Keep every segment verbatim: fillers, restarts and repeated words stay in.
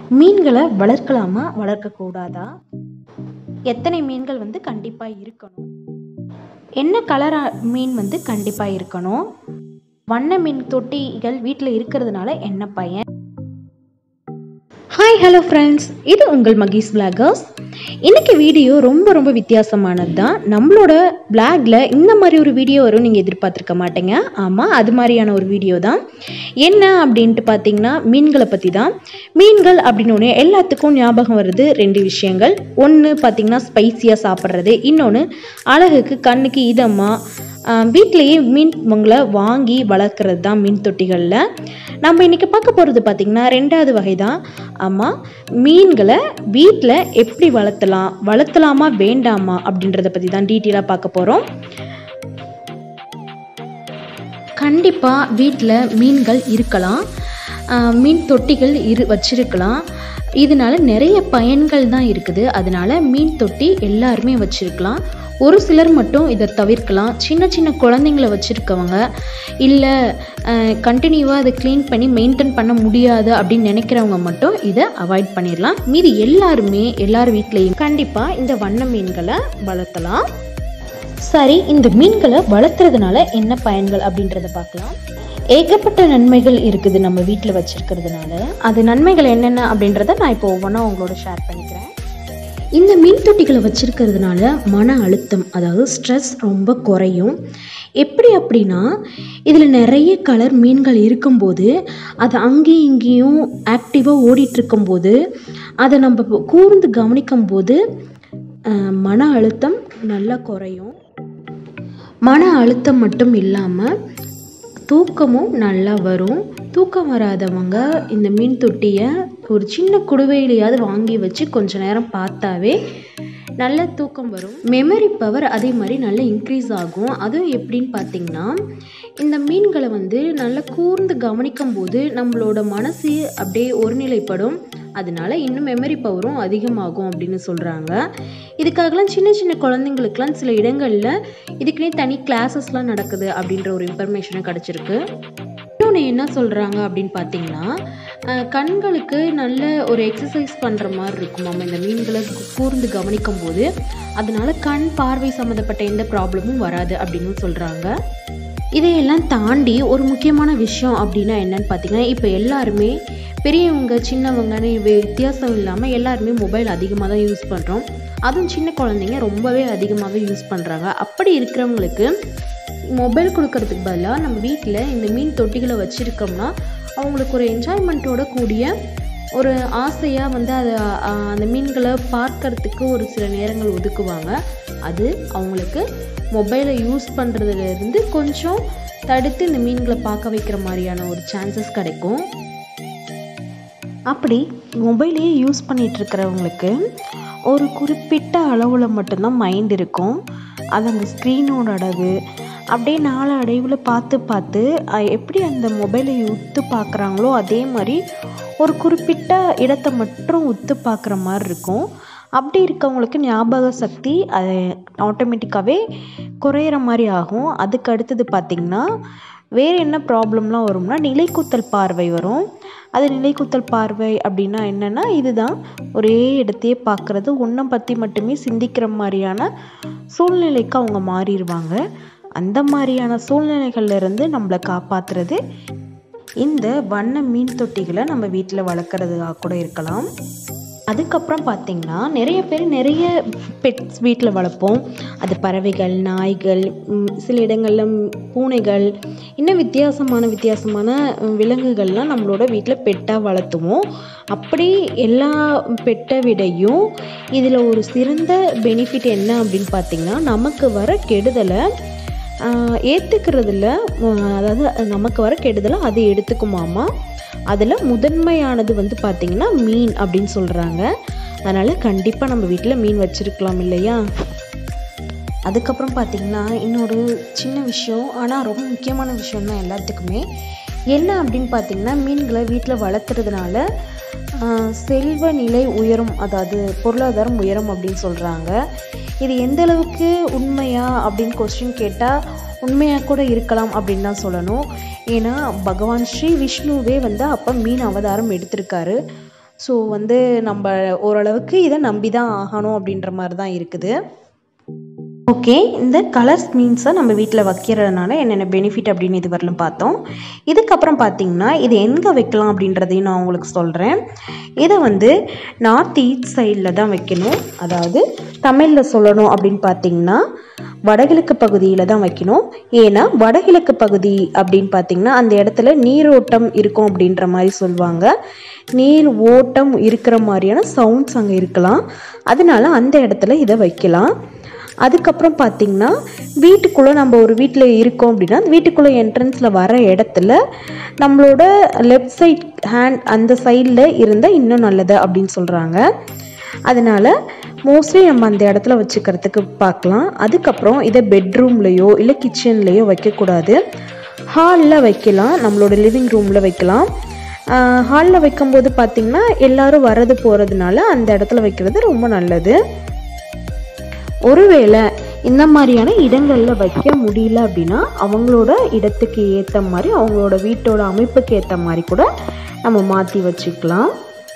மீன்களை வளர்க்கலாமா வளர்க்கக்கூடாதா? எத்தனை மீன்கள் வந்து கண்டிப்பாக இருக்கணும்? என்ன கலர் மீன் வந்து கண்டிப்பாக இருக்கணும்? வண்ண மீன் தொட்டிகள் வீட்டில் இருக்கிறதுனால என்ன பயன்? ஹாய் ஹலோ ஃப்ரெண்ட்ஸ், இது உங்கள் மகீஸ் விளாகர்ஸ். இன்றைக்கி வீடியோ ரொம்ப ரொம்ப வித்தியாசமானது தான். நம்மளோட விளாகில் இந்த மாதிரி ஒரு வீடியோ வரும் நீங்கள் எதிர்பார்த்துருக்க மாட்டீங்க. ஆமாம், அது மாதிரியான ஒரு வீடியோ தான். என்ன அப்படின்ட்டு பார்த்தீங்கன்னா மீன்களை பற்றி தான். மீன்கள் அப்படின்னு எல்லாத்துக்கும் ஞாபகம் வருது ரெண்டு விஷயங்கள். ஒன்று பார்த்திங்கன்னா ஸ்பைஸியாக சாப்பிட்றது, இன்னொன்று அழகுக்கு கண்ணுக்கு இதமாக வீட்டிலையே மீன் உங்களை வாங்கி வளர்க்குறது தான் மீன் தொட்டிகளில். நம்ம இன்றைக்கி பார்க்க போகிறது பார்த்திங்கன்னா ரெண்டாவது வகை தான். ஆமாம், மீன்களை வீட்டில் எப்படி வளர்த்தலாம், வளர்த்தலாமா வேண்டாமா அப்படின்றத பற்றி தான் டீட்டெயிலாக பார்க்க போகிறோம். கண்டிப்பாக வீட்டில் மீன்கள் இருக்கலாம், மீன் தொட்டிகள் இரு வச்சிருக்கலாம். இதனால நிறைய பயன்கள் தான் இருக்குது. அதனால மீன் தொட்டி எல்லாருமே வச்சுருக்கலாம். ஒரு சிலர் மட்டும் இதை தவிர்க்கலாம். சின்ன சின்ன குழந்தைங்களை வச்சுருக்கவங்க, இல்லை கண்டினியூவாக அதை க்ளீன் பண்ணி மெயின்டைன் பண்ண முடியாது அப்படின்னு நினைக்கிறவங்க மட்டும் இதை அவாய்ட் பண்ணிடலாம். மீதி எல்லாருமே எல்லார் வீட்லேயும் கண்டிப்பாக இந்த வண்ண மீன்களை வளர்த்தலாம். சரி, இந்த மீன்களை வளர்த்துறதுனால என்ன பயன்கள் அப்படின்றத பார்க்கலாம். ஏகப்பட்ட நன்மைகள் இருக்குது நம்ம வீட்டில் வச்சுருக்கிறதுனால. அது நன்மைகள் என்னென்ன அப்படின்றத நான் இப்போ ஒவ்வொன்றா உங்களோட ஷேர் பண்ணிக்கிறேன். இந்த மீன் தொட்டிகளை வச்சுருக்கிறதுனால மன அழுத்தம், அதாவது ஸ்ட்ரெஸ் ரொம்ப குறையும். எப்படி அப்படின்னா, இதில் நிறைய கலர் மீன்கள் இருக்கும்போது அது அங்கேயும் இங்கேயும் ஆக்டிவாக ஓடிட்டுருக்கும்போது அதை நம்ம கூர்ந்து கவனிக்கும் போது மன அழுத்தம் நல்லா குறையும். மன அழுத்தம் மட்டும் இல்லாமல் தூக்கமும் நல்லா வரும். தூக்கம் வராதவங்க இந்த மீன் தொட்டியை ஒரு சின்ன குடுவையிலையாவது வாங்கி வச்சு கொஞ்ச நேரம் பார்த்தாவே நல்ல தூக்கம் வரும். மெமரி பவர் அதே மாதிரி நல்லா இன்க்ரீஸ் ஆகும். அதுவும் எப்படின்னு பார்த்திங்கன்னா, இந்த மீன்களை வந்து நல்லா கூர்ந்து கவனிக்கும் போது நம்மளோட மனசு அப்படியே ஒருநிலைப்படும். அதனால இன்னும் மெமரி பவரும் அதிகமாகும் அப்படின்னு சொல்கிறாங்க. இதுக்காகலாம் சின்ன சின்ன குழந்தைங்களுக்கெல்லாம் சில இடங்களில் இதுக்குன்னே தனி கிளாஸஸ்லாம் நடக்குது அப்படின்ற ஒரு இன்ஃபர்மேஷனும் கிடச்சிருக்கு. இன்னொன்று என்ன சொல்கிறாங்க அப்படின்னு பார்த்தீங்கன்னா, கண்களுக்கு நல்ல ஒரு எக்ஸசைஸ் பண்ணுற மாதிரி இருக்கும் நம்ம இந்த மீன்களை கூர்ந்து கவனிக்கும் போது. அதனால கண் பார்வை சம்மந்தப்பட்ட எந்த ப்ராப்ளமும் வராது அப்படின்னு சொல்கிறாங்க. இதையெல்லாம் தாண்டி ஒரு முக்கியமான விஷயம் அப்படின்னா என்னன்னு பார்த்தீங்கன்னா, இப்போ எல்லாருமே பெரியவங்க சின்னவங்கன்னு வித்தியாசம் இல்லாமல் எல்லாருமே மொபைல் அதிகமாக தான் யூஸ் பண்ணுறோம். அதுவும் சின்ன குழந்தைங்க ரொம்பவே அதிகமாகவே யூஸ் பண்ணுறாங்க. அப்படி இருக்கிறவங்களுக்கு மொபைல் கொடுக்கறதுக்கு பதிலாக நம்ம வீட்டில் இந்த மீன் தொட்டிகளை வச்சுருக்கோம்னா அவங்களுக்கு ஒரு என்ஜாய்மெண்ட்டோட கூடிய ஒரு ஆசையாக வந்து அதை அந்த மீன்களை பார்க்கறதுக்கு ஒரு சில நேரங்கள் ஒதுக்குவாங்க. அது அவங்களுக்கு மொபைலை யூஸ் பண்ணுறதுலேருந்து கொஞ்சம் தடுத்து இந்த மீன்களை பார்க்க வைக்கிற மாதிரியான ஒரு சான்சஸ் கிடைக்கும். அப்படி மொபைலையே யூஸ் பண்ணிகிட்ருக்கிறவங்களுக்கு ஒரு குறிப்பிட்ட அளவில் மட்டும்தான் மைண்ட் இருக்கும். அது அந்த ஸ்க்ரீனோட அளவு அப்படியே நாலு அடைவில் பார்த்து பார்த்து எப்படி அந்த மொபைலை உத்து பார்க்குறாங்களோ அதே மாதிரி ஒரு குறிப்பிட்ட இடத்தை மட்டும் உத்து பார்க்குற மாதிரி இருக்கும். அப்படி இருக்கவங்களுக்கு ஞாபக சக்தி அது ஆட்டோமேட்டிக்காகவே குறையிற மாதிரி ஆகும். அதுக்கு அடுத்தது பார்த்திங்கன்னா வேறு என்ன ப்ராப்ளம்லாம் வரும்னா நிலைக்குத்தல் பார்வை வரும். அது நிலைக்குத்தல் பார்வை அப்படின்னா என்னென்னா, இதுதான் ஒரே இடத்தையே பார்க்குறது, ஒன்றை பற்றி மட்டுமே சிந்திக்கிற மாதிரியான சூழ்நிலைக்கு அவங்க மாறிடுவாங்க. அந்த மாதிரியான சூழ்நிலைகள்லேருந்து நம்மளை காப்பாற்றுறது இந்த வண்ண மீன் தொட்டிகளை நம்ம வீட்டில் வளர்க்குறதுக்காக கூட இருக்கலாம். அதுக்கப்புறம் பார்த்திங்கன்னா நிறைய பேர் நிறைய பெட்ஸ் வீட்டில் வளர்ப்போம். அது பறவைகள், நாய்கள், சில இடங்களில் பூனைகள், இன்னும் வித்தியாசமான வித்தியாசமான விலங்குகள்லாம் நம்மளோட வீட்டில் பெட்டாக வளர்த்துவோம். அப்படி எல்லா பெட்டை விடையும் இதில் ஒரு சிறந்த பெனிஃபிட் என்ன அப்படின்னு பார்த்திங்கன்னா, நமக்கு வர கெடுதலை ஏற்றுக்கிறதுல, அதாவது நமக்கு வர கெடுதலை அது எடுத்துக்குமாமா. அதில் முதன்மையானது வந்து பார்த்திங்கன்னா மீன் அப்படின்னு சொல்கிறாங்க. அதனால் கண்டிப்பாக நம்ம வீட்டில் மீன் வச்சுருக்கலாம் இல்லையா. அதுக்கப்புறம் பார்த்திங்கன்னா இன்னொரு சின்ன விஷயம், ஆனால் ரொம்ப முக்கியமான விஷயம் தான் எல்லாத்துக்குமே. என்ன அப்படின்னு பார்த்திங்கன்னா, மீன்களை வீட்டில் வளர்த்துறதுனால செல்வ நிலை உயரும், அதாவது பொருளாதாரம் உயரும் அப்படின்னு சொல்கிறாங்க. இது எந்த அளவுக்கு உண்மையா அப்படின்னு கொஸ்டின் கேட்டால் உண்மையாக கூட இருக்கலாம் அப்படின்னு தான் சொல்லணும். ஏன்னா பகவான் ஸ்ரீ விஷ்ணுவே வந்து அப்போ மீன் அவதாரம் எடுத்திருக்காரு. ஸோ வந்து நம்ம ஓரளவுக்கு இதை நம்பி தான் ஆகணும் அப்படின்ற மாதிரி தான் இருக்குது. ஓகே, இந்த கலர்ஸ் மீன்ஸை நம்ம வீட்டில் வைக்கிறதுனால என்னென்ன பெனிஃபிட் அப்படின்னு இது வரலும் பார்த்தோம். இதுக்கப்புறம் பார்த்திங்கன்னா இது எங்கே வைக்கலாம் அப்படின்றதையும் நான் உங்களுக்கு சொல்கிறேன். இதை வந்து நார்த் ஈஸ்ட் சைடில் தான் வைக்கணும். அதாவது தமிழில் சொல்லணும் அப்படின்னு பார்த்திங்கன்னா வடகிழக்கு பகுதியில் தான் வைக்கணும். ஏன்னா வடகிழக்கு பகுதி அப்படின்னு பார்த்திங்கன்னா அந்த இடத்துல நீரோட்டம் இருக்கும் அப்படின்ற மாதிரி சொல்லுவாங்க. நீர் ஓட்டம் இருக்கிற மாதிரியான சவுண்ட்ஸ் அங்கே இருக்கலாம். அதனால அந்த இடத்துல இதை வைக்கலாம். அதுக்கப்புறம் பார்த்திங்கன்னா வீட்டுக்குள்ளே நம்ம ஒரு வீட்டில் இருக்கோம் அப்படின்னா வீட்டுக்குள்ளே என்ட்ரன்ஸில் வர இடத்துல நம்மளோட லெஃப்ட் சைட் ஹேண்ட் அந்த சைடில் இருந்தால் இன்னும் நல்லது அப்படின்னு சொல்கிறாங்க. அதனால் மோஸ்ட்லி நம்ம அந்த இடத்துல வச்சுக்கிறதுக்கு பார்க்கலாம். அதுக்கப்புறம் இதை பெட்ரூம்லேயோ இல்லை கிச்சன்லேயோ வைக்கக்கூடாது. ஹாலில் வைக்கலாம், நம்மளோட லிவிங் ரூமில் வைக்கலாம். ஹாலில் வைக்கும்போது பார்த்திங்கன்னா எல்லோரும் வர்றது போகிறதுனால அந்த இடத்துல வைக்கிறது ரொம்ப நல்லது. ஒருவேளை இந்த மாதிரியான இடங்களில் வைக்க முடியல அப்படின்னா அவங்களோட இடத்துக்கு ஏற்ற மாதிரி அவங்களோட வீட்டோட அமைப்புக்கு ஏற்ற மாதிரி கூட நம்ம மாற்றி வச்சுக்கலாம்.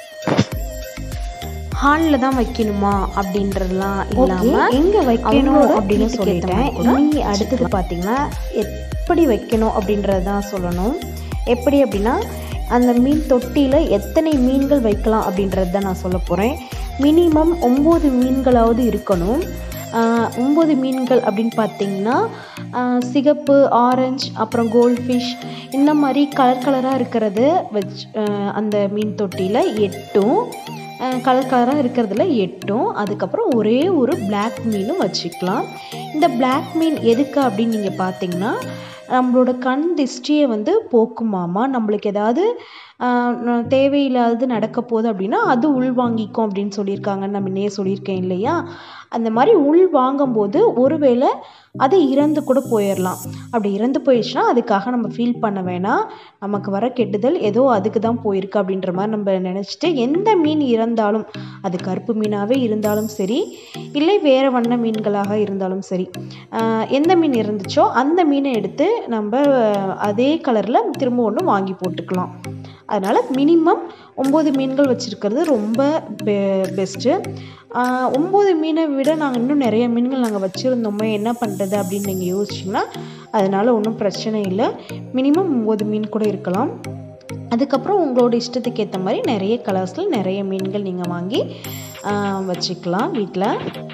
ஹாலில் தான் வைக்கணுமா அப்படின்றதுலாம் இல்லாமல் எங்கே வைக்கணும் அப்படின்னு சொல்லிட்டேன். இனி அடுத்தது பார்த்திங்கன்னா எப்படி வைக்கணும் அப்படின்றது தான் சொல்லணும். எப்படி அப்படின்னா அந்த மீன் தொட்டியில் எத்தனை மீன்கள் வைக்கலாம் அப்படின்றது தான் நான் சொல்ல போகிறேன். மினிமம் ஒம்பது மீன்களாவது இருக்கணும். ஒம்பது மீன்கள் அப்படின்னு பார்த்திங்கன்னா சிகப்பு, ஆரஞ்சு, அப்புறம் கோல்ட் ஃபிஷ் இந்த மாதிரி கலர் கலராக இருக்கிறது வச்சு அந்த மீன் தொட்டியில் எட்டும், கலர் கலராக இருக்கிறதுல எட்டும், அதுக்கப்புறம் ஒரே ஒரு பிளாக் மீனும் வச்சுக்கலாம். இந்த பிளாக் மீன் எதுக்கு அப்படின்னு நீங்கள் பார்த்தீங்கன்னா நம்மளோட கண் திருஷ்டியை வந்து போக்குமாமா. நம்மளுக்கு ஏதாவது தேவையில்லாதது நடக்க போகுது அப்படின்னா அது உள்வாங்கிக்கும் அப்படின்னு சொல்லியிருக்காங்கன்னு நான் முன்னே சொல்லியிருக்கேன் இல்லையா. அந்த மாதிரி உள் வாங்கும்போது ஒருவேளை அது இறந்து கூட போயிடலாம். அப்படி இறந்து போயிடுச்சுன்னா அதுக்காக நம்ம ஃபீல் பண்ண வேணாம். நமக்கு வர கெட்டுதல் ஏதோ அதுக்கு தான் போயிருக்கு அப்படின்ற மாதிரி நம்ம நினச்சிட்டு எந்த மீன் இறந்தாலும் அது கருப்பு மீனாகவே இருந்தாலும் சரி இல்லை வேறு வண்ண மீன்களாக இருந்தாலும் சரி எந்த மீன் இருந்துச்சோ அந்த மீனை எடுத்து நம்ம அதே கலரில் திரும்ப ஒன்று வாங்கி போட்டுக்கலாம். அதனால் மினிமம் ஒம்பது மீன்கள் வச்சுருக்கிறது ரொம்ப பெ பெஸ்ட்டு. ஒம்பது மீனை விட நாங்கள் இன்னும் நிறைய மீன்கள் நாங்கள் வச்சுருந்தோமே என்ன பண்ணுறது அப்படின்னு நீங்கள் யோசிச்சிங்கன்னா அதனால் ஒன்றும் பிரச்சனை இல்லை. மினிமம் ஒம்பது மீன் கூட இருக்கலாம். அதுக்கப்புறம் உங்களோட இஷ்டத்துக்கு ஏற்ற மாதிரி நிறைய கலர்ஸில் நிறைய மீன்கள் நீங்கள் வாங்கி வச்சுக்கலாம் வீட்டில்.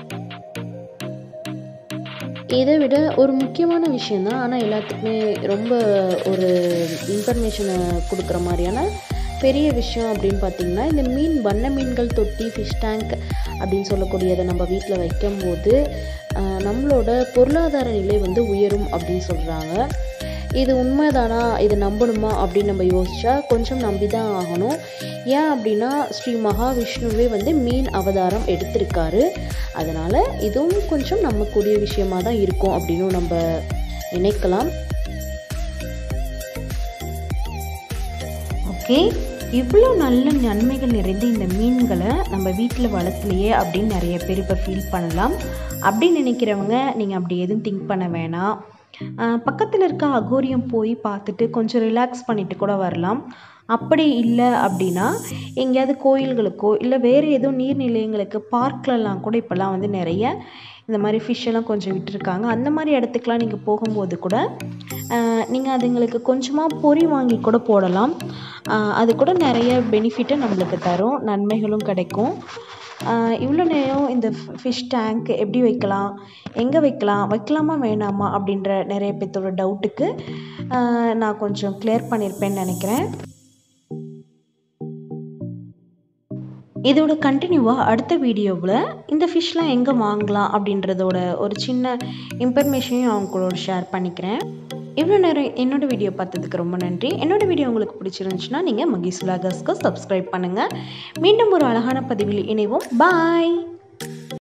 இதை விட ஒரு முக்கியமான விஷயந்தான், ஆனால் எல்லாத்துக்குமே ரொம்ப ஒரு இன்ஃபர்மேஷனை கொடுக்குற மாதிரியான பெரிய விஷயம் அப்படின்னு பார்த்திங்கன்னா இந்த மீன் வண்ண மீன்கள் தொட்டி ஃபிஷ் டேங்க் அப்படின்னு சொல்லக்கூடியதை நம்ம வீட்டில் வைக்கும்போது நம்மளோட பொருளாதார நிலை வந்து உயரும் அப்படின்னு சொல்கிறாங்க. இது உண்மைதானா, இது நம்பணுமா அப்படின்னு நம்ம யோசிச்சா கொஞ்சம் நம்பி தான் ஆகணும். ஏன் அப்படின்னா ஸ்ரீ மகாவிஷ்ணுவே வந்து மீன் அவதாரம் எடுத்திருக்காரு. அதனால் இதுவும் கொஞ்சம் நம்பக்கூடிய விஷயமாக தான் இருக்கும் அப்படின்னு நம்ம நினைக்கலாம். ஓகே, இவ்வளோ நல்ல நன்மைகள் நிறைந்த இந்த மீன்களை நம்ம வீட்டில் வளர்த்துலையே அப்படின்னு நிறைய பேர் இப்போ ஃபீல் பண்ணலாம். அப்படின்னு நினைக்கிறவங்க நீங்கள் அப்படி எதுவும் திங்க் பண்ண வேணாம். பக்கத்தில் இருக்க அகோரியம் போய் பார்த்துட்டு கொஞ்சம் ரிலாக்ஸ் பண்ணிட்டு கூட வரலாம். அப்படி இல்லை அப்படின்னா எங்கேயாவது கோயில்களுக்கோ இல்லை வேறு எதுவும் நீர்நிலையங்களுக்கு பார்க்லலாம் கூட இப்போல்லாம் வந்து நிறைய இந்த மாதிரி ஃபிஷ்ஷெல்லாம் கொஞ்சம் விட்டுருக்காங்க. அந்த மாதிரி இடத்துக்குலாம் நீங்கள் போகும்போது கூட நீங்கள் அதுங்களுக்கு கொஞ்சமாக பொறி வாங்கி கூட போடலாம். அது கூட நிறைய பெனிஃபிட்டை நம்மளுக்கு தரும், நன்மைகளும் கிடைக்கும். இவ்வளோ நேரம் இந்த ஃபிஷ் டேங்க் எப்படி வைக்கலாம், எங்கே வைக்கலாம், வைக்கலாமா வேணாமா அப்படின்ற நிறைய பேர்த்தோட டவுட்டுக்கு நான் கொஞ்சம் கிளியர் பண்ணியிருப்பேன்னு நினைக்கிறேன். இதோட கண்டினியூவாக அடுத்த வீடியோவில் இந்த ஃபிஷ்லாம் எங்கே வாங்கலாம் அப்படின்றதோட ஒரு சின்ன இன்ஃபர்மேஷனையும் அவங்களோட ஷேர் பண்ணிக்கிறேன். இவ்வளோ நேரம் என்னோடய வீடியோ பார்த்ததுக்கு ரொம்ப நன்றி. என்னோடய வீடியோ உங்களுக்கு பிடிச்சிருந்துச்சுன்னா நீங்கள் மகேஷ் விலாகர்ஸ்க்கு சப்ஸ்கிரைப் பண்ணுங்கள். மீண்டும் ஒரு அழகான பதிவில் இணைவோம். பாய்.